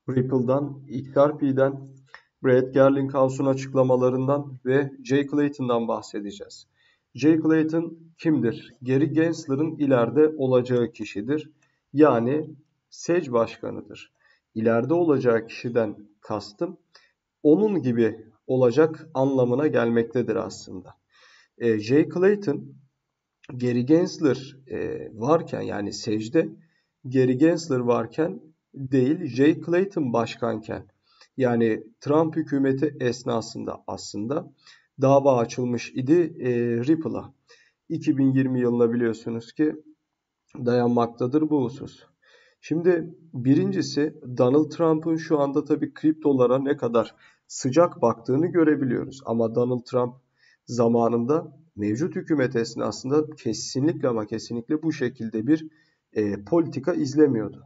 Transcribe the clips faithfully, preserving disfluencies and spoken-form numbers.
Ripple'dan, X R P'den, Brad Garlinghouse'un açıklamalarından ve Jay Clayton'dan bahsedeceğiz. Jay Clayton kimdir? Gary Gensler'ın ileride olacağı kişidir. Yani S E C başkanıdır. İleride olacağı kişiden kastım onun gibi olacak anlamına gelmektedir aslında. E, Jay Clayton, Gary Gensler e, varken yani secde Gary Gensler varken değil, Jay Clayton başkanken yani Trump hükümeti esnasında aslında dava açılmış idi e, Ripple'a. iki bin yirmi yılında biliyorsunuz ki dayanmaktadır bu husus. Şimdi birincisi Donald Trump'ın şu anda tabii kriptolara ne kadar sıcak baktığını görebiliyoruz. Ama Donald Trump zamanında mevcut hükümet esnasında kesinlikle ama kesinlikle bu şekilde bir e, politika izlemiyordu.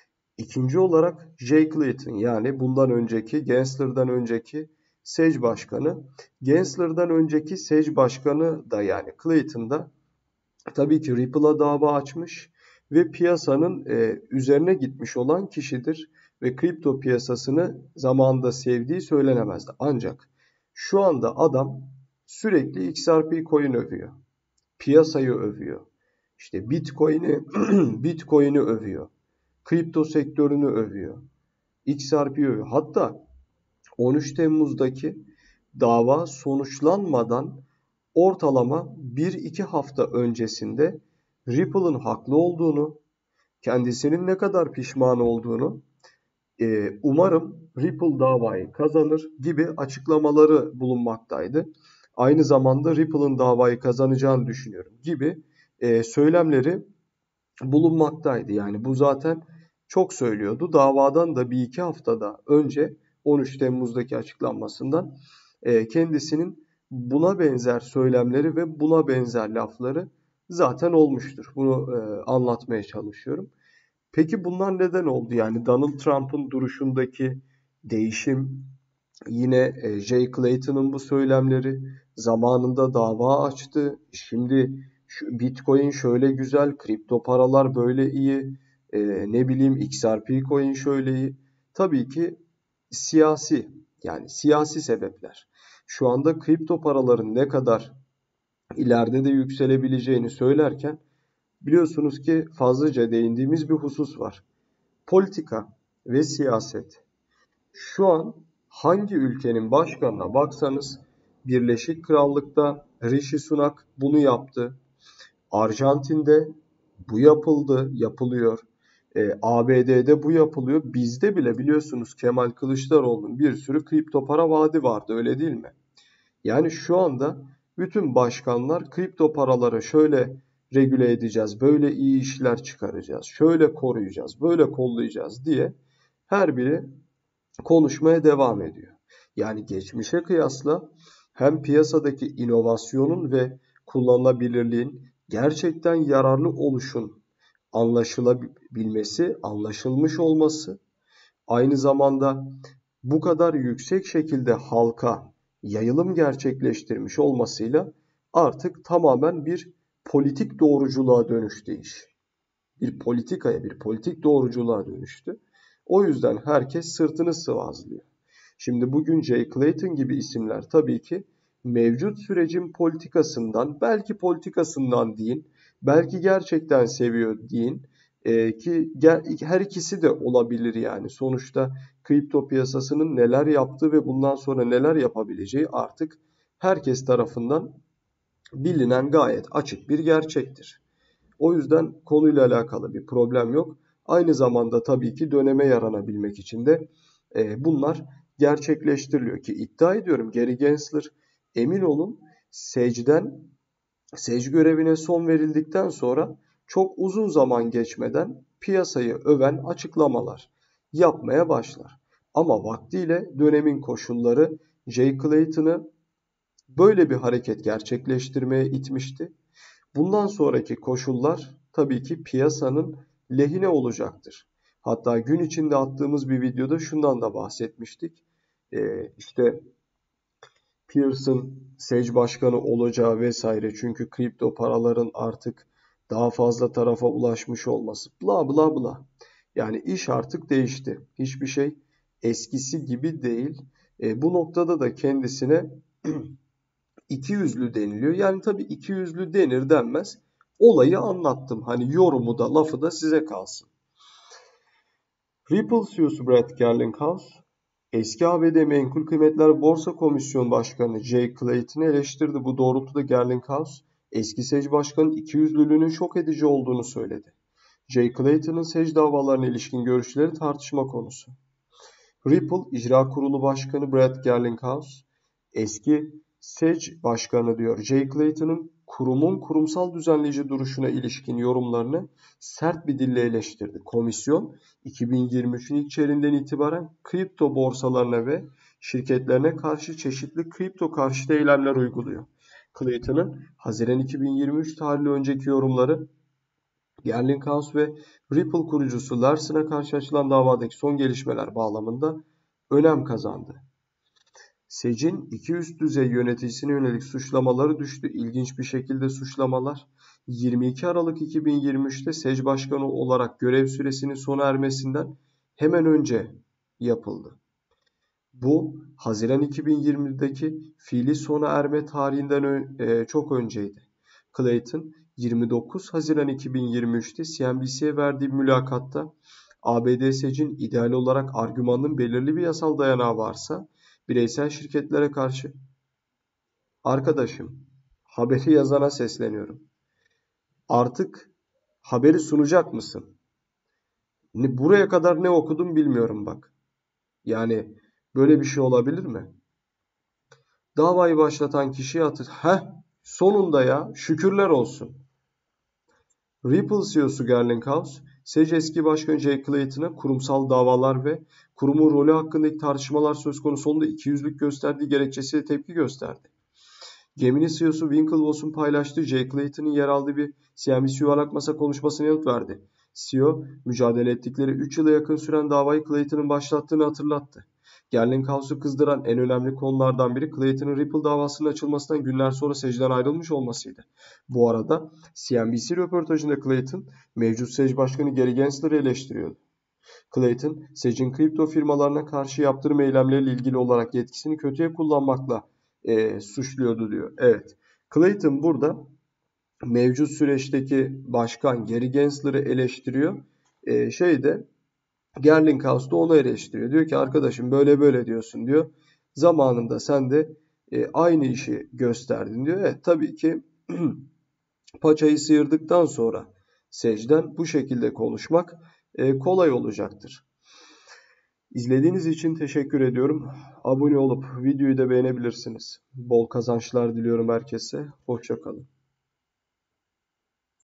İkinci olarak Jay Clayton yani bundan önceki Gensler'dan önceki S E C başkanı, Gensler'dan önceki S E C başkanı da yani Clayton da tabii ki Ripple'a dava açmış ve piyasanın e, üzerine gitmiş olan kişidir ve kripto piyasasını zamanında sevdiği söylenemezdi. Ancak şu anda adam sürekli X R P coin övüyor. Piyasayı övüyor. İşte Bitcoin'i Bitcoin'i övüyor. Kripto sektörünü övüyor. X R P'yi övüyor. Hatta on üç Temmuz'daki dava sonuçlanmadan ortalama bir iki hafta öncesinde Ripple'ın haklı olduğunu, kendisinin ne kadar pişman olduğunu, e, umarım Ripple davayı kazanır gibi açıklamaları bulunmaktaydı. Aynı zamanda Ripple'ın davayı kazanacağını düşünüyorum gibi e, söylemleri bulunmaktaydı. Yani bu zaten çok söylüyordu. Davadan da bir iki haftada önce on üç Temmuz'daki açıklanmasından e, kendisinin buna benzer söylemleri ve buna benzer lafları zaten olmuştur. Bunu e, anlatmaya çalışıyorum. Peki bunlar neden oldu? Yani Donald Trump'ın duruşundaki değişim, yine e, Jay Clayton'ın bu söylemleri, zamanında dava açtı. Şimdi şu Bitcoin şöyle güzel, kripto paralar böyle iyi, e, ne bileyim X R P coin şöyle iyi. Tabii ki siyasi yani siyasi sebepler. Şu anda kripto paraların ne kadar ileride de yükselebileceğini söylerken biliyorsunuz ki fazlaca değindiğimiz bir husus var. Politika ve siyaset. Şu an hangi ülkenin başkanına baksanız Birleşik Krallık'ta Rishi Sunak bunu yaptı. Arjantin'de bu yapıldı, yapılıyor. E, A B D'de bu yapılıyor. Bizde bile biliyorsunuz Kemal Kılıçdaroğlu'nun bir sürü kripto para vaadi vardı, öyle değil mi? Yani şu anda bütün başkanlar kripto paraları şöyle regüle edeceğiz, böyle iyi işler çıkaracağız, şöyle koruyacağız, böyle kollayacağız diye her biri konuşmaya devam ediyor. Yani geçmişe kıyasla hem piyasadaki inovasyonun ve kullanılabilirliğin gerçekten yararlı oluşun anlaşılabilmesi, anlaşılmış olması, aynı zamanda bu kadar yüksek şekilde halka yayılım gerçekleştirmiş olmasıyla artık tamamen bir politik doğruculuğa dönüştü iş. Bir politikaya, bir politik doğruculuğa dönüştü. O yüzden herkes sırtını sıvazlıyor. Şimdi bugün Jay Clayton gibi isimler tabii ki mevcut sürecin politikasından, belki politikasından deyin, belki gerçekten seviyor deyin e, ki her ikisi de olabilir yani. Sonuçta kripto piyasasının neler yaptığı ve bundan sonra neler yapabileceği artık herkes tarafından bilinen gayet açık bir gerçektir. O yüzden konuyla alakalı bir problem yok. Aynı zamanda tabii ki döneme yaranabilmek için de e, bunlar gerçekleştiriliyor ki iddia ediyorum Gary Gensler emin olun secden sec görevine son verildikten sonra çok uzun zaman geçmeden piyasayı öven açıklamalar yapmaya başlar. Ama vaktiyle dönemin koşulları Jay Clayton'ı böyle bir hareket gerçekleştirmeye itmişti. Bundan sonraki koşullar tabii ki piyasanın lehine olacaktır. Hatta gün içinde attığımız bir videoda şundan da bahsetmiştik. Ee, işte Pearson S E C başkanı olacağı vesaire çünkü kripto paraların artık daha fazla tarafa ulaşmış olması bla bla bla. Yani iş artık değişti. Hiçbir şey eskisi gibi değil. E, bu noktada da kendisine ikiyüzlü deniliyor. Yani tabii ikiyüzlü denir denmez. Olayı anlattım. Hani yorumu da lafı da size kalsın. Ripple C E O'su Brad Garlinghouse, eski A B D Menkul Kıymetler Borsa Komisyon Başkanı Jay Clayton'ı eleştirdi. Bu doğrultuda Garlinghouse, eski S E C Başkanı'nın ikiyüzlülüğünün şok edici olduğunu söyledi. Jay Clayton'ın S E C davalarına ilişkin görüşleri tartışma konusu. Ripple İcra Kurulu Başkanı Brad Garlinghouse, eski S E C Başkanı diyor Jay Clayton'ın kurumun kurumsal düzenleyici duruşuna ilişkin yorumlarını sert bir dille eleştirdi. Komisyon, iki bin yirmi üçün ilk çeyreğinden itibaren kripto borsalarına ve şirketlerine karşı çeşitli kripto karşıtı eylemler uyguluyor. Clayton'ın Haziran iki bin yirmi üç tarihli önceki yorumları, Garlinghouse ve Ripple kurucusu Larson'a karşı açılan davadaki son gelişmeler bağlamında önem kazandı. S E C'in iki üst düzey yöneticisine yönelik suçlamaları düştü. İlginç bir şekilde suçlamalar yirmi iki Aralık iki bin yirmi üçte S E C Başkanı olarak görev süresinin sona ermesinden hemen önce yapıldı. Bu Haziran iki bin yirmideki fiili sona erme tarihinden çok önceydi. Clayton yirmi dokuz Haziran iki bin yirmi üçte C N B C'ye verdiği mülakatta A B D S E C'in ideal olarak argümanının belirli bir yasal dayanağı varsa bireysel şirketlere karşı, arkadaşım, haberi yazana sesleniyorum. Artık haberi sunacak mısın? Buraya kadar ne okudum bilmiyorum bak. Yani böyle bir şey olabilir mi? Davayı başlatan kişiye atır. Heh, sonunda ya, şükürler olsun. Ripple C E O'su Garlinghouse, S E C eski başkanı Jay Clayton'a kurumsal davalar ve kurumun rolü hakkındaki tartışmalar söz konusu olduğunda ikiyüzlülük gösterdiği gerekçesiyle tepki gösterdi. Gemini C E O'su Winklevoss'un paylaştığı Jay Clayton'ın yer aldığı bir C N B C yuvarlak masa konuşmasına yanıt verdi. C E O, mücadele ettikleri üç yıla yakın süren davayı Clayton'ın başlattığını hatırlattı. Garlinghouse'u kızdıran en önemli konulardan biri Clayton'ın Ripple davasının açılmasından günler sonra S E C'den ayrılmış olmasıydı. Bu arada C N B C röportajında Clayton, mevcut S E C Başkanı Gary Gensler'ı eleştiriyordu. Clayton, S E C'in kripto firmalarına karşı yaptırım eylemleriyle ilgili olarak yetkisini kötüye kullanmakla e, suçluyordu diyor. Evet, Clayton burada mevcut süreçteki başkan Gary Gensler'ı eleştiriyor. E, şeyde Garlinghouse da onu eleştiriyor. Diyor ki arkadaşım böyle böyle diyorsun diyor. Zamanında sen de e, aynı işi gösterdin diyor. Evet, tabii ki paçayı sıyırdıktan sonra S E C'den bu şekilde konuşmak e, kolay olacaktır. İzlediğiniz için teşekkür ediyorum. Abone olup videoyu da beğenebilirsiniz. Bol kazançlar diliyorum herkese. Hoşça kalın.